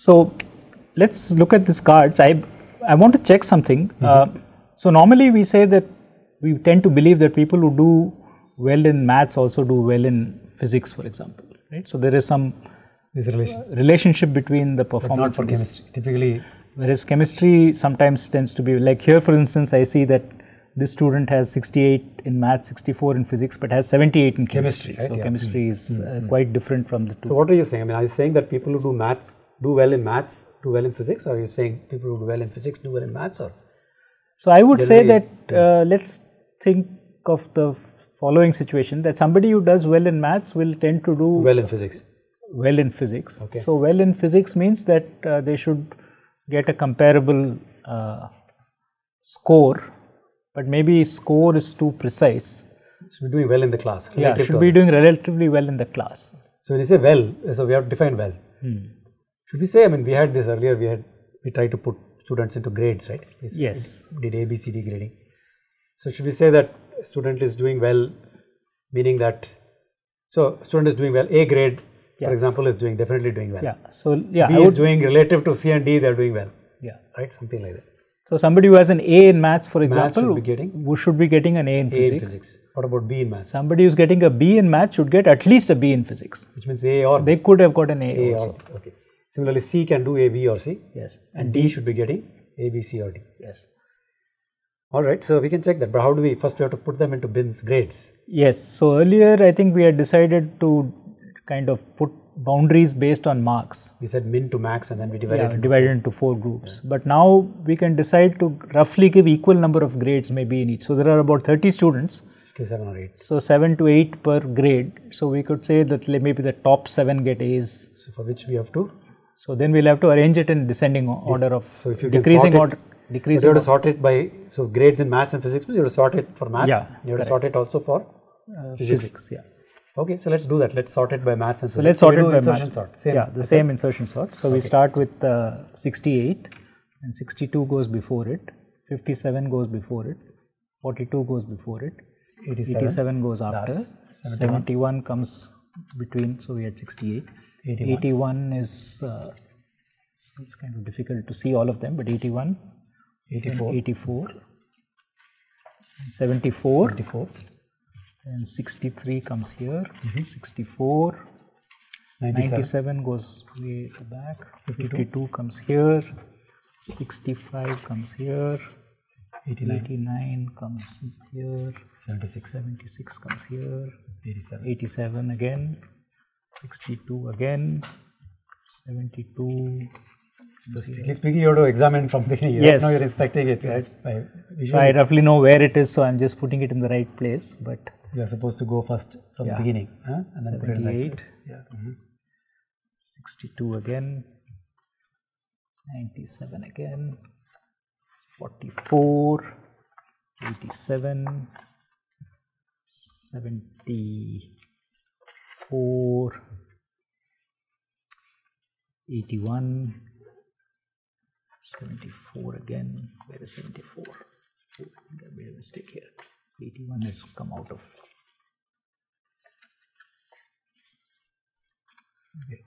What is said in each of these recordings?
So let's look at these cards. I want to check something. So normally we say that we tend to believe that people who do well in maths also do well in physics, for example, right? So there is some relationship between the performance. But not for chemistry, typically. Whereas chemistry sometimes tends to be like here, for instance, I see that this student has 68 in maths, 64 in physics, but has 78 in chemistry. Right? So chemistry is quite different from the two. So what are you saying? I mean, are you saying that people who do maths do well in maths, do well in physics, or are you saying people who do well in physics do well in maths? Or so I would say that let's think of the following situation, that somebody who does well in maths will tend to do well in physics. Well in physics. Okay. So well in physics means that they should get a comparable score, but maybe score is too precise. Should be doing well in the class. Yeah, should be doing relatively well in the class. So when you say well, so we have to define well. Should we say, I mean, we had this earlier, we tried to put students into grades, right? Yes. We did A, B, C, D grading. So should we say that student is doing well, meaning that, so student is doing well, A grade, for example, is definitely doing well. Yeah. So yeah, B is doing relative to C and D, they are doing well. Yeah. Right, something like that. So somebody who has an A in maths, for example, should be getting an A in physics. What about B in maths? Somebody who's getting a B in maths should get at least a B in physics. Which means A or B. They could have got an A also. Or, okay. Similarly, C can do A, B or C. Yes. And D should be getting A, B, C or D. Yes. Alright, so we can check that. But how do we, first we have to put them into bins, grades. Yes. So earlier I think we had decided to kind of put boundaries based on marks. We said min to max and then we divided it into 4 groups. Yeah. But now we can decide to roughly give equal number of grades maybe in each. So there are about 30 students. Okay, 7 or 8. So 7 to 8 per grade. So we could say that maybe the top 7 get A's. So for which we have to? So then we'll have to arrange it in descending order of so if you decreasing can order. Decreasing you have to sort it by, so grades in maths and physics, you have to sort it for maths. Yeah, you have to sort it also for physics. Yeah. Okay, so let's do that. Let's sort it by maths and physics. So let's sort it by insertion sort. Same same insertion sort. So we start with 68 and 62 goes before it, 57 goes before it, 42 goes before it, 87 goes after, 71 comes between, so we had 68. 81 is, so it's kind of difficult to see all of them, but 81, 84, 74, and 63 comes here, 64, 97 goes way to the back, 52 comes here, 65 comes here, 89 comes here, 76 comes here, 87 again, 62 again, 72. So strictly speaking, you have to examine from the beginning. Yes. Right now you're inspecting it. Right? So I roughly know where it is, so I'm just putting it in the right place. But you are supposed to go first from the beginning, and then put it in the right place. Yeah. 62 again, 97 again, 44, 87, 74, 81, 74 again. Where is 74? Oh, I think I made a mistake here. 81 has come out of. Okay.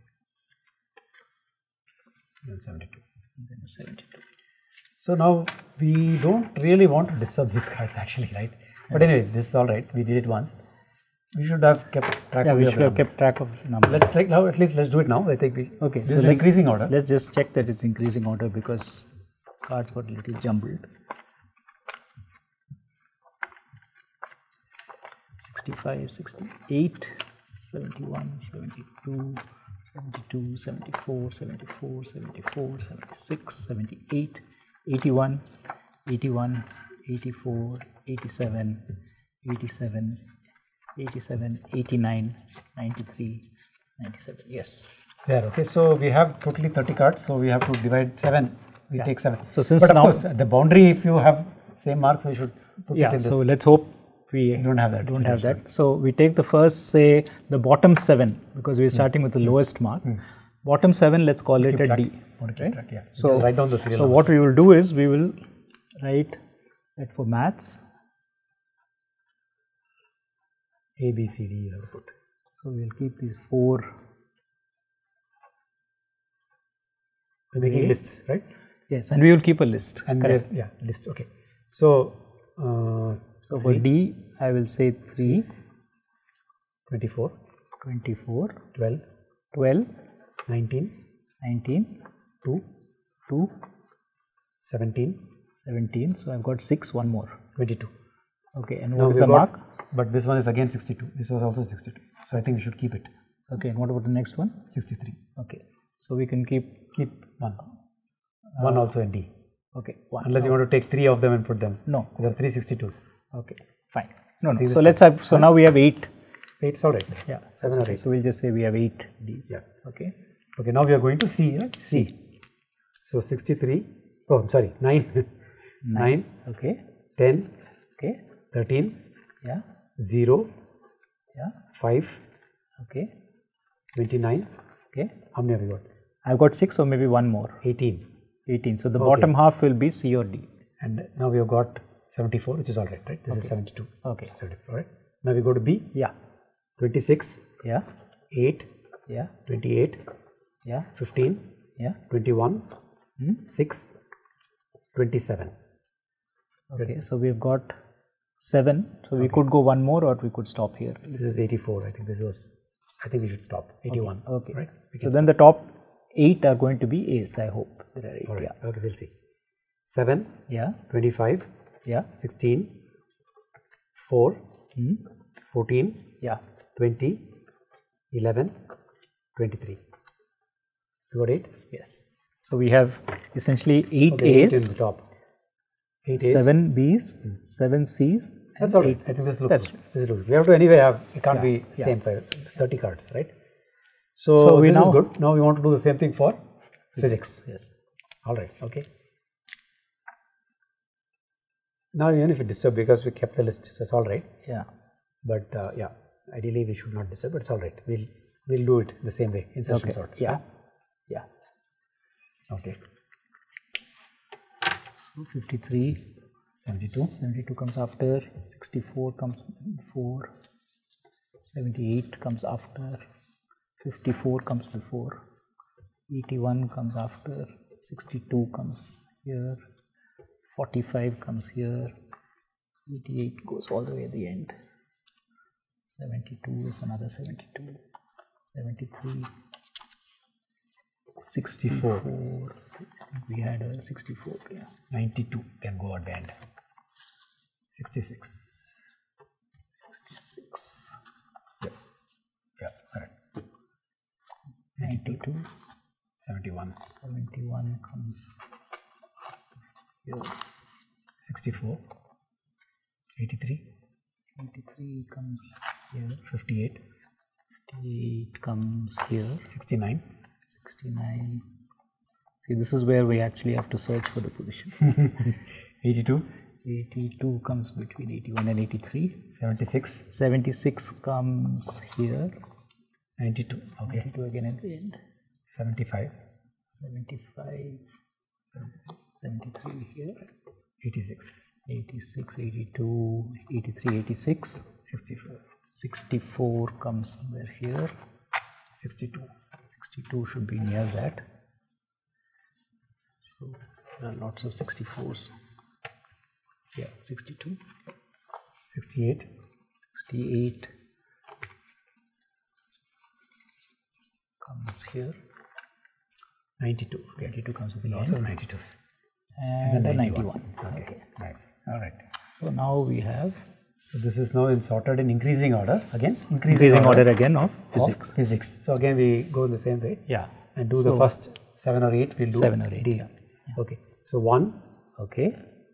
Then 72. Then 72. So now we don't really want to disturb these cards actually, right? But anyway, this is all right. We did it once. We should have kept track of we should have kept track of numbers. Let's check now, at least let's do it now. I think this is increasing order. Let's just check that it's increasing order because cards got a little jumbled. 65, 68, 71, 72, 72, 74, 74, 74, 76, 78, 81, 81, 84, 87, 87, 87, 89, 93, 97. Yes. There, okay. So we have totally 30 cards. So we have to divide 7. We take 7. So since but of course, the boundary, if you have same marks, we should put it in this. So let's hope we don't have that. So we take the first, say, the bottom 7 because we are starting with the lowest mark. Bottom 7, let's call it a D. Right? Yeah. So just write down the serial number. What we will do is we will write that for maths. A, B, C, D you have to put. So we will keep these 4 We're making lists, right? Yes, and we will keep a list. And Correct. yeah, list. Okay. So, So for D, I will say 3, 24, 24, 12, 12, 19, 19, 2, 2, 17, 17. So I've got 6, one more. 22. Okay, and Now what is we've the got- mark? But this one is again 62. This was also 62. So I think we should keep it. Okay, and what about the next one? 63. Okay, so we can keep, Keep 1. 1 also in D. okay, 1. Unless you want to take 3 of them and put them. No. There are 3 62s. Okay, fine. No, no. This So is let's have, so now we have 8. 8 is alright. Yeah, 7 or okay, 8. so we'll just say we have 8 Ds. Yeah. Okay. Okay, now we are going to C, right? C. So 63. Oh, I'm sorry. 9. 9, Okay. 10, Okay. 13, Yeah. 0, Yeah. 5, Okay. 29. Okay. How many have we got? I've got 6, so maybe one more. 18. 18. So the bottom half will be C or D. And now we have got 74, which is alright, right? This is 72. Okay. 74, right? Now we go to B. Yeah. 26, Yeah. 8, Yeah. 28, Yeah. 15, Yeah. 21, 6, 27. Okay. So we've got 7. So we could go one more or we could stop here. This is 84. I think this was, I think we should stop. 81. Okay. Right? We So can then the top 8 are going to be A's, I hope. There are 8. Alright. Yeah. Okay, we'll see. 7, Yeah. 25, Yeah. 16, 4, 14, Yeah. 20, 11, 23. You got 8? Yes. So we have essentially 8 Okay, 8 A's, in the top. 8 A's. 7 B's, 7 C's. That's and all right. 8 I think B's. this looks That's good. This looks good. We have to anyway have, it can't be yeah. same 30 cards, right? So we this now- is good. Now we want to do the same thing for physics. Yes. All right. Okay. Now even if it disturbs, because we kept the list, so it's all right. Yeah. But yeah, ideally we should not disturb, but it's all right. We'll do it the same way, insertion Okay. sort. Yeah. Yeah. Okay. So 53, 72. 72 comes after, 64 comes before, 78 comes after, 54 comes before, 81 comes after, 62 comes here, 45 comes here, 88 goes all the way at the end, 72 is another 72, 73, 64, we had a 64, yeah. 92 can go at the end. 66. 66, Yeah, correct. 92, 71. 71 comes here, 64. 83. 83 comes here, 58. 58 comes here, 69. 69. See, this is where we actually have to search for the position. 82. 82 comes between 81 and 83. 76. 76 comes here. 92. Okay. 92 again at the end. 75. 75. 73 here. 86. 86, 82, 83, 86. 64. 64 comes somewhere here. 62. 62 should be near that. So there are lots of 64s. Yeah, 62. 68. 68 comes here. 92. 92 comes at the Lots of end. 92s. And the 91. Okay. Nice. All right. So now we have So this is now sorted in increasing order. Again, increasing order again of of physics. Physics. So again, we go in the same way Yeah. and do So the first 7 or 8. We'll do 7 or 8. D. Yeah. Okay. So 1, Okay.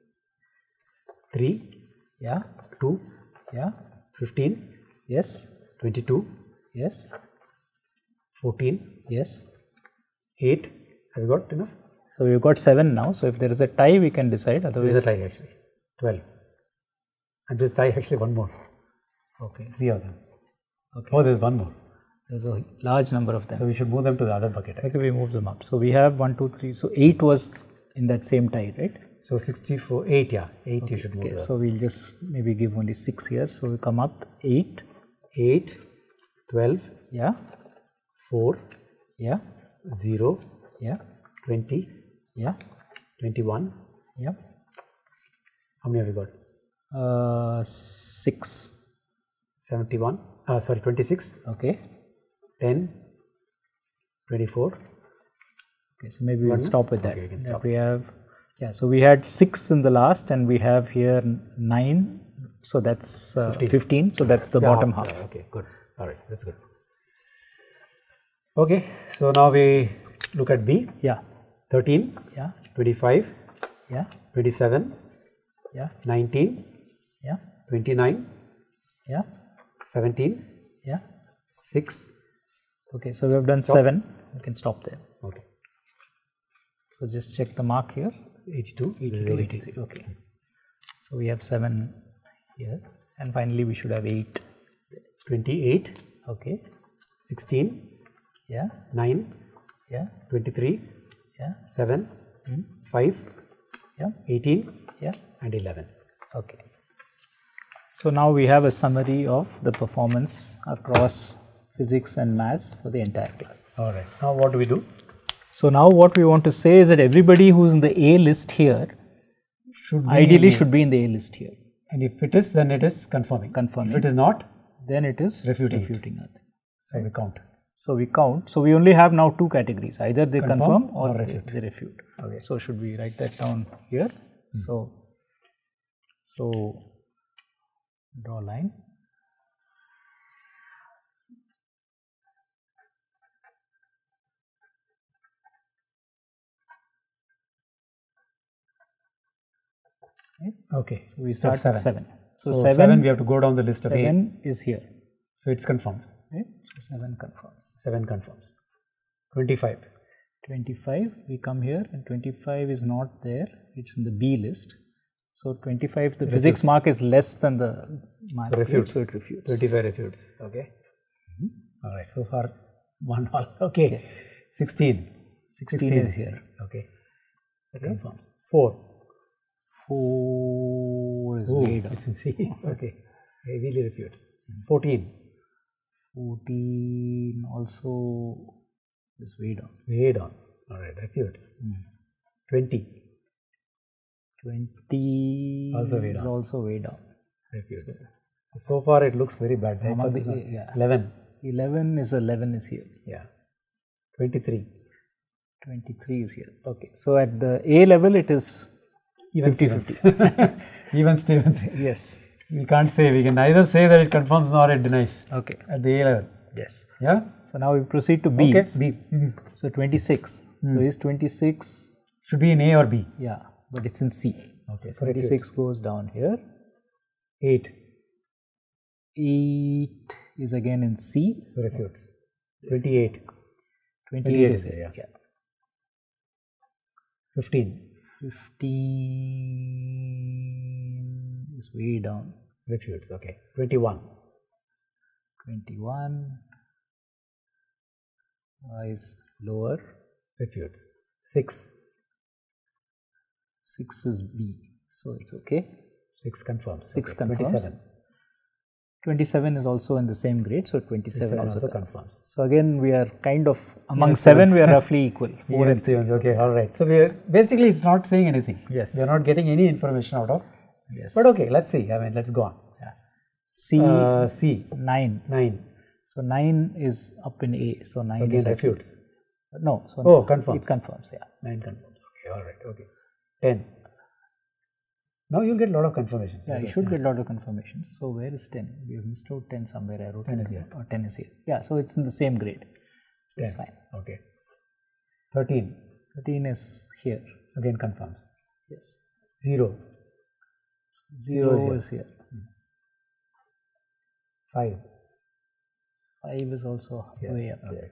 3, Yeah. 2, Yeah. 15, Yes. 22, Yes. 14, Yes. 8. Have you got enough? So we've got 7 now. So if there is a tie, we can decide. This Otherwise, is a tie actually. 12. And this tie actually one more. okay. 3 of them. Okay. Oh, there's one more. There's a large number of them. So we should move them to the other bucket. Okay, we move them up. So we have 1, 2, 3. So 8 was in that same tie, right? So 64, 8, yeah. 8 you should move Okay, to so we'll just maybe give only 6 here. So we come up 8. 8, 12, Yeah. 4, Yeah. 0, Yeah. 20, Yeah. 21. Yeah. How many have you got? 6. 71. Sorry, 26. Okay. 10, 24. Okay, so maybe we'll stop with that. Okay, we can That stop. we have, yeah, so we had 6 in the last and we have here 9. So that's 15. So that's the bottom half. Okay, good. All right, that's good. Okay, so now we look at B. Yeah. 13, Yeah. 25, Yeah. 27, Yeah. 19, Yeah. 29, Yeah. 17, Yeah. 6. Okay, so we have done Stop. 7. We can stop there. Okay. So just check the mark here. 82. 82, 83. Okay. So we have 7 here. And finally we should have 8. 28, Okay. 16, Yeah. 9, Yeah. 23, Yeah. 7, 5, Yeah. 18, Yeah. and 11. Okay. So now we have a summary of the performance across physics and maths for the entire class. All right. Now what do we do? So now what we want to say is that everybody who's in the A list here ideally should be in the A list here. And if it is, then it is confirming. If it is not, Then it is Refuting. it. so we count. So we count. So we only have now 2 categories. Either they confirm or refute. they refute. Okay. So should we write that down here? So draw a line. Okay. So we start with 7. So 7 we have to go down the list of A. 7 is here. So it's confirms. Right? So 7 confirms. 7 confirms. 25. 25, we come here and 25 is not there. It's in the B list. So 25, the physics mark is less than the maths grade, so it refutes. 25 refutes. Okay. All right. So far, 1 all. Okay. 16. 16 is here. Okay. Confirms. 4. 4 is way down. It's in C. Okay. Heavily refutes. 14. 14 also is way down. Way down. All right. Refutes. 20. 20 Also way is down. also way down. Refutes. So far it looks very bad. Yeah. 11. 11 is here. Yeah. 23. 23 is here. Okay. So at the A level it is Even 50-50. Even Stevens. Yes. We can't say. We can neither say that it confirms nor it denies. Okay. At the A level. Yes. Yeah. So now we proceed to B. Okay. B. So 26. So is 26? Should be in A or B. Yeah, but it's in C. Okay. So 26 goes down here. 8. 8 is again in C. So refutes. 28. 28 is here. Yeah. 15. 15 is way down. Refutes. Okay. 21. 21 is lower. Refutes. 6. 6 is B. So it's okay. 6 confirms. 6 okay. confirms. 27. 27 is also in the same grade. So 27 also confirms. So again we are kind of among 7 we are roughly equal. 4 and Stevens. Okay. All right. So we are basically it's not saying anything. Yes. We are not getting any information out of. Yes. But okay. Let's see. I mean, let's go on. Yeah. C. C. 9. 9. So 9 is up in A. So 9 So again is refutes. No. So confirms. It confirms. Yeah. 9 confirms. Okay. All right. Okay. 10. Now you'll get a lot of confirmations. Yeah, you should get a lot of confirmations. So where is 10? We have missed out 10 somewhere. I wrote 10 is here. Or 10 is here. Yeah, so it's in the same grade. So it's fine. Okay. 13. 13 is here. Again confirms. Yes. 0. 0 is here. 5. 5 is also way up there.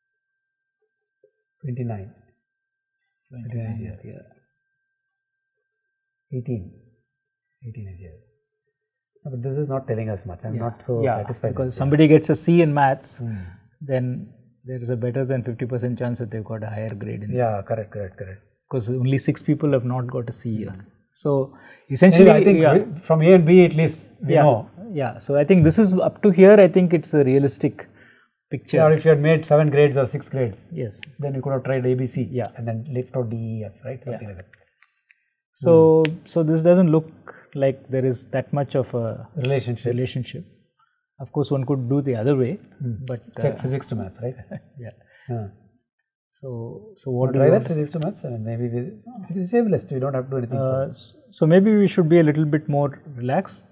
29. 29 is here. 18. 18 is here. No, but this is not telling us much. I'm not so satisfied. Because somebody gets a C in maths, then there is a better than 50% chance that they've got a higher grade in correct. Because only 6 people have not got a C here. So essentially, I think from A and B at least we know. Yeah, so I think this is up to here. I think it's a realistic picture. Yeah, or if you had made 7 grades or 6 grades, Yes. then you could have tried ABC, Yeah. and then left out DEF, right? Something like that. So, so this doesn't look like there is that much of a Relationship. Of course, one could do the other way, but Check physics to maths, right? yeah. So what do try you that want to physics to maths? I mean, maybe it is same list. We don't have to do anything. for it. So maybe we should be a little bit more relaxed.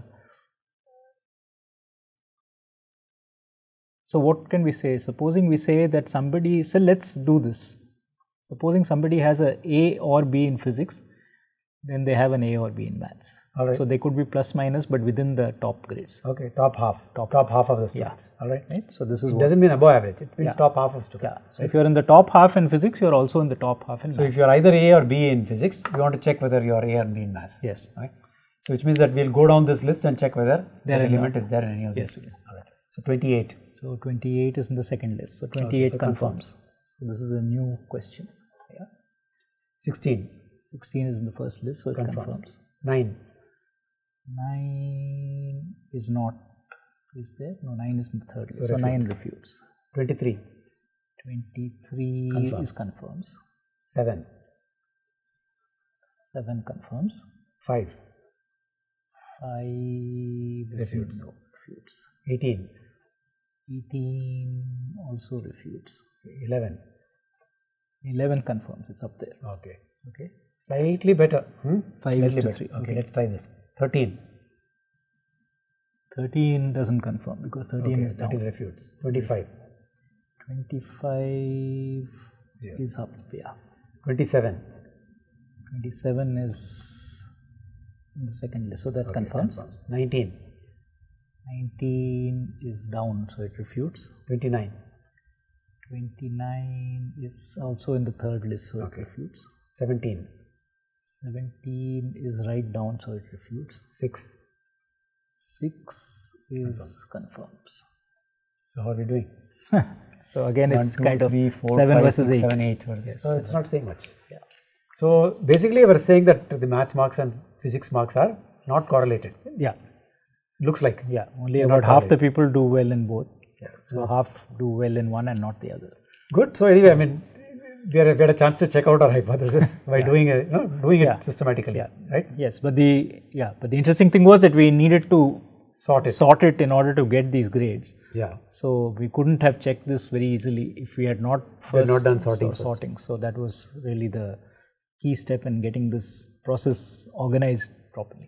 So what can we say? Supposing we say that somebody, so let's do this. Supposing somebody has a A or B in physics, then they have an A or B in maths. All right. So they could be plus minus, but within the top grades. Okay, top half of the students. All right. So this is It what. doesn't mean above average. It means top half of students. So if you're in the top half in physics, you're also in the top half in So maths. if you're either A or B in physics, you want to check whether you're A or B in maths. Yes. Right. So which means that we'll go down this list and check whether There that are element is there in any of these. Yes. All right. So 28. So 28 is in the second list. So 28 so confirms. So this is a new question. 16. 16 is in the first list, so it confirms. 9. 9 is not. Is there? No, 9 is in the third list. So refutes. 9 refutes. 23. 23 is confirms. 7. 7 confirms. 5. 5 Refutes. No, refutes. 18. 18 also refutes. 11. 11 confirms. It's up there. Okay. Okay. Slightly better. 5 is Slightly to better. 3. Okay, let's try this. 13. 13 doesn't confirm because 13 is down. 13 refutes. 25. 25 is up. Yeah. 27. 27 is in the second list, so that confirms. 19. 19 is down, so it refutes. 29. 29 is also in the third list, so it refutes. 17. 17 is right down, so it refutes. 6. 6 is confirms. So how are we doing? So again, it's 1, 2, kind of 3, 4, 7 5, versus 6, 8. 7, 8 versus. Yes. So it's not saying much. Yeah. So basically, we're saying that the maths marks and physics marks are not correlated. Yeah. Looks like. Yeah. Only about half the people do well in both. Yeah. So half do well in one and not the other. Good. So anyway, I mean, we had a chance to check out our hypothesis by doing it systematically, right? Yes, but the interesting thing was that we needed to sort it in order to get these grades. Yeah. So we couldn't have checked this very easily if we had not done sorting. So that was really the key step in getting this process organized properly.